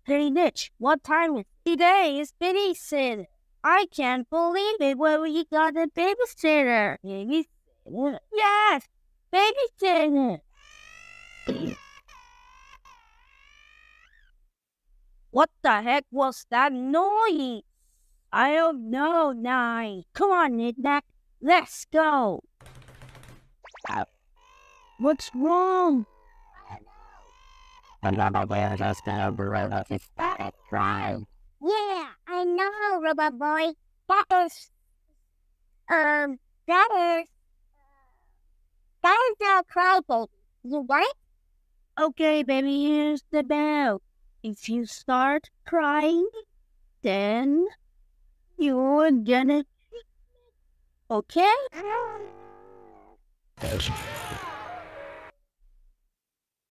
Hey, Nich, what time is it? Today is Babysitter. I can't believe it when we got a babysitter. Babysitter? Yes, babysitter. What the heck was that noise? I don't know, Nine. Come on, Knick-Knack. Let's go. What's wrong? Yeah, I know, Robot Boy. That is, um, that is, that is the cry baby. You want it? Okay, baby, here's the bell. If you start crying, then you will get it. Okay?